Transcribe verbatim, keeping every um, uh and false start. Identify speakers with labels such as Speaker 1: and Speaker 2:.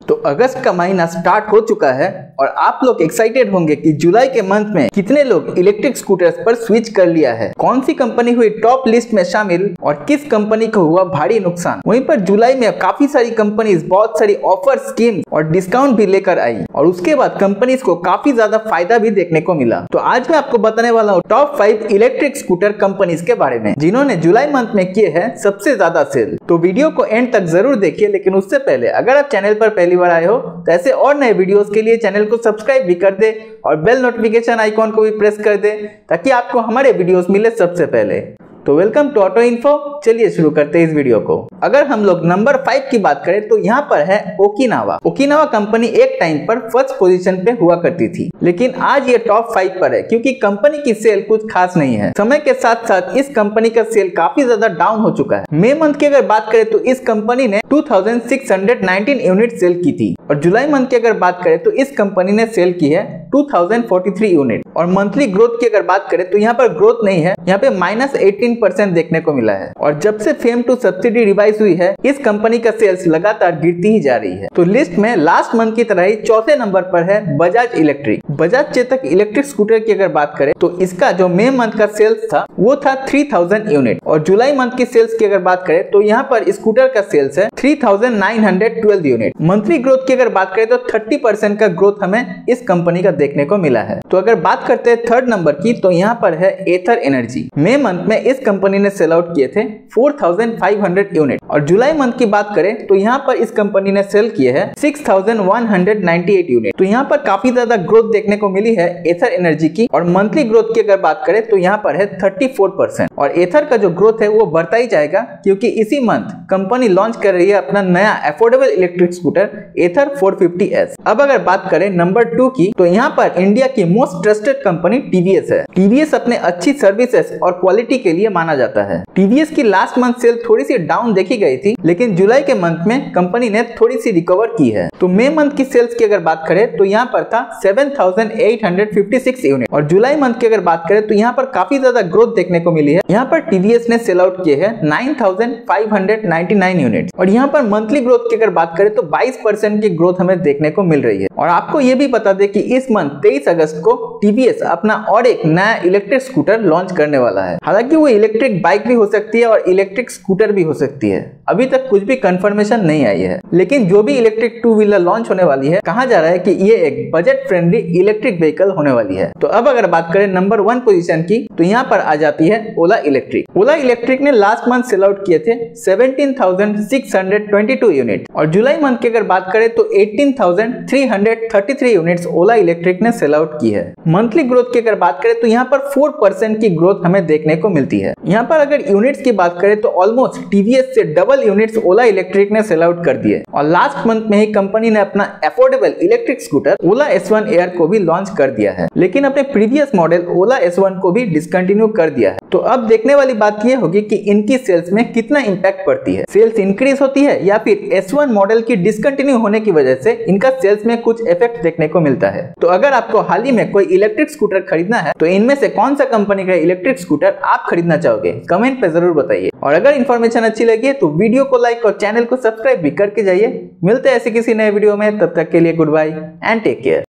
Speaker 1: तो अगस्त का महीना स्टार्ट हो चुका है और आप लोग एक्साइटेड होंगे कि जुलाई के मंथ में कितने लोग इलेक्ट्रिक स्कूटर्स पर स्विच कर लिया है, कौन सी कंपनी हुई टॉप लिस्ट में शामिल और किस कंपनी को हुआ भारी नुकसान। वहीं पर जुलाई में काफी सारी कंपनीज बहुत सारी ऑफर, स्कीम और डिस्काउंट भी लेकर आई और उसके बाद कंपनीज को काफी ज्यादा फायदा भी देखने को मिला। तो आज मैं आपको बताने वाला हूँ top five electric scooter companies के बारे में जिन्होंने जुलाई मंथ में किए हैं सबसे ज्यादा सेल। तो वीडियो को एंड तक जरूर देखिए, लेकिन उससे पहले अगर आप चैनल पर पहली बार आए हो तो ऐसे और नए वीडियोस के लिए चैनल को सब्सक्राइब भी कर दे और बेल नोटिफिकेशन आइकॉन को भी प्रेस कर दे ताकि आपको हमारे वीडियोस मिले सबसे पहले। तो वेलकम टू ऑटो इन्फो, चलिए शुरू करते हैं इस वीडियो को। अगर हम लोग नंबर फाइव की बात करें तो यहाँ पर है ओकिनावा। ओकिनावा कंपनी एक टाइम पर फर्स्ट पोजीशन पे हुआ करती थी, लेकिन आज ये टॉप फाइव पर है क्योंकि कंपनी की सेल कुछ खास नहीं है। समय के साथ साथ इस कंपनी का सेल काफी ज्यादा डाउन हो चुका है। मई मंथ की अगर बात करें तो इस कंपनी ने two thousand six hundred nineteen unit sale की थी और जुलाई मंथ की अगर बात करें तो इस कंपनी ने सेल की है two thousand forty three unit. और मंथली ग्रोथ की अगर बात करें तो यहाँ पर ग्रोथ नहीं है, यहाँ पे माइनस एटीन परसेंट देखने को मिला है। और जब से फेम टू सब्सिडी रिवाइज हुई है इस कंपनी का सेल्स लगातार गिरती ही जा रही है। तो लिस्ट में लास्ट मंथ की तरह ही चौथे नंबर पर है Bajaj electric. Bajaj Chetak electric scooter की अगर बात करें तो इसका जो मई मंथ का सेल्स था वो था थ्री थाउजेंड यूनिट और जुलाई मंथ की सेल्स की अगर बात करें तो यहाँ पर स्कूटर का सेल्स है three thousand nine hundred twelve unit. Monthly growth की अगर बात करें तो थर्टी परसेंट का ग्रोथ हमें इस कंपनी का देखने को मिला है। तो अगर बात करते हैं थर्ड नंबर की तो यहाँ पर है एथर एनर्जी। मई मंथ में इस कंपनी ने सेल आउट किए थे four thousand five hundred unit और जुलाई मंथ की बात करें तो यहाँ पर इस कंपनी ने सेल किए हैं six thousand one hundred ninety eight unit. तो यहाँ पर काफी ज्यादा ग्रोथ देखने को मिली है एथर एनर्जी की। और मंथली ग्रोथ की अगर बात करें तो यहाँ पर है थर्टी फोर परसेंट और एथर का जो ग्रोथ है वो बढ़ता ही जाएगा क्योंकि इसी मंथ कंपनी लॉन्च कर रही है अपना नया affordable electric scooter Ather four fifty S. अब अगर बात करें नंबर टू की तो यहाँ पर इंडिया की मोस्ट ट्रस्टेड कंपनी टीवीएस है। टीवीएस अपने अच्छी सर्विसेज और क्वालिटी के लिए माना जाता है। टीवीएस की लास्ट मंथ सेल थोड़ी सी डाउन देखी गई थी, लेकिन जुलाई के मंथ में कंपनी ने थोड़ी सी रिकवर की है। तो मई मंथ की सेल्स की अगर बात करें तो यहाँ पर था seven thousand eight hundred fifty six unit और जुलाई मंथ की अगर बात करें तो यहाँ पर काफी ज्यादा ग्रोथ देखने को मिली है। यहाँ पर टीवीएस ने सेल आउट किए हैं nine thousand five hundred ninety nine unit और यहाँ पर मंथली ग्रोथ की अगर बात करें तो बाईस परसेंट की ग्रोथ हमें देखने को मिल रही है। और आपको ये भी बता दें कि इस मंथ तेईस अगस्त को टीवीएस अपना और एक नया इलेक्ट्रिक स्कूटर लॉन्च करने वाला है। हालांकि वो इलेक्ट्रिक बाइक भी हो सकती है और इलेक्ट्रिक स्कूटर भी हो सकती है, अभी तक कुछ भी कंफर्मेशन नहीं आई है। लेकिन जो भी इलेक्ट्रिक टू व्हीलर लॉन्च होने वाली है, कहा जा रहा है कि ये एक बजट फ्रेंडली इलेक्ट्रिक व्हीकल होने वाली है। तो अब अगर बात करें नंबर वन पोजीशन की तो यहाँ पर आ जाती है ओला इलेक्ट्रिक। ओला इलेक्ट्रिक ने लास्ट मंथ सेल आउट किए थे seventeen thousand six hundred twenty two unit और जुलाई मंथ की अगर बात करें तो eighteen thousand three hundred thirty three units Ola electric ने सेल आउट की है। मंथली ग्रोथ की अगर बात करें तो यहाँ पर फोर परसेंट की ग्रोथ हमें देखने को मिलती है। यहाँ पर अगर यूनिट्स की बात करें तो ऑलमोस्ट टीवीएस से डबल यूनिट्स ओला इलेक्ट्रिक ने सेल आउट कर दिए और लास्ट मंथ में ही कंपनी ने अपना affordable electric scooter Ola S one Air को भी लॉन्च कर दिया है, लेकिन अपने previous model Ola S one को भी डिसकंटिन्यू कर दिया है। तो अब देखने वाली बात यह होगी कि इनकी सेल्स में कितना इंपैक्ट पड़ती है, सेल्स इंक्रीज होती है या फिर एस वन मॉडल की डिसकंटिन्यू होने की वजह से इनका सेल्स में कुछ इफेक्ट देखने को मिलता है। तो अगर आपको हाल ही में कोई इलेक्ट्रिक स्कूटर खरीदना है तो इनमें से कौन सा कंपनी का इलेक्ट्रिक स्कूटर आप खरीदना चाहोगे, कमेंट पे जरूर बताइए। और अगर इन्फॉर्मेशन अच्छी लगी है तो वीडियो को लाइक और चैनल को सब्सक्राइब भी करके जाइए। मिलते हैं ऐसे किसी नए वीडियो में, तब तक के लिए goodbye and take care.